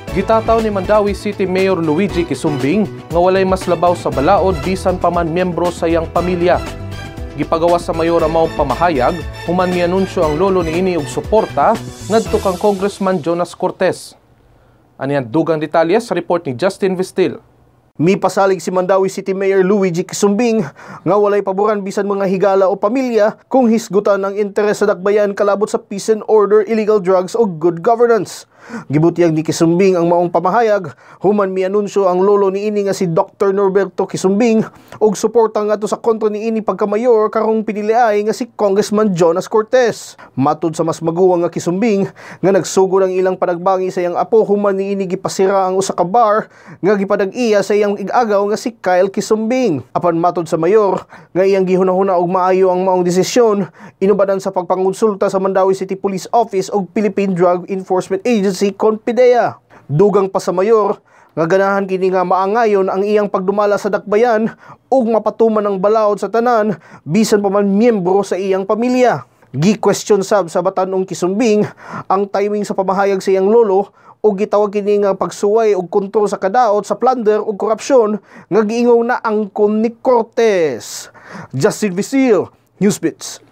Gitataw ni Mandawi City Mayor Luigi Quisumbing nga walay mas labaw sa balaod bisan pa man miyembro sa iyang pamilya. Gipagawas sa mayor ang maong pamahayag, human mianunsyo ang lolo niini og suporta ngadto kang Congressman Jonas Cortez. Aniang dugang detalye sa report ni Justin Vistil. Mipasalig si Mandawi City Mayor Luigi Quisumbing nga walay paboran bisan mga higala o pamilya kung hisgutan ang interes sa dakbayan kalabot sa peace and order, illegal drugs o good governance. Gibutiyag ni Quisumbing ang maong pamahayag, human mianunsyo ang lolo niini nga si Dr. Norberto Quisumbing og suporta ngadto sa kontro niini pagkamayor karong piniliay nga si Congressman Jonas Cortez. Matud sa mas maguwang nga Quisumbing nga nagsugod ang ilang panagbangi sa iyang apo human niini gipasira ang usa ka bar nga gipadag-iya sa iyang ig-agaw nga si Kyle Quisumbing. Apan matud sa mayor nga iyang gihunahuna og maayo ang maong desisyon, inubadan sa pagpangonsulta sa Mandawi City Police Office og Philippine Drug Enforcement Agency CONFIDEA. Dugang pa sa mayor nga ganahan kini nga maangayon ang iyang pagdumala sa dakbayan ug mapatuman ang balaod sa tanan bisan pa man miyembro sa iyang pamilya. Gi-question sab sa Batanong Quisumbing ang timing sa pamahayag sa iyang lolo o gitawag kini nga pagsuway og kontrol sa kadaot sa plunder ug korupsyon nga giingon na angkon ni Cortez. Justin Vistil, Newsbeats.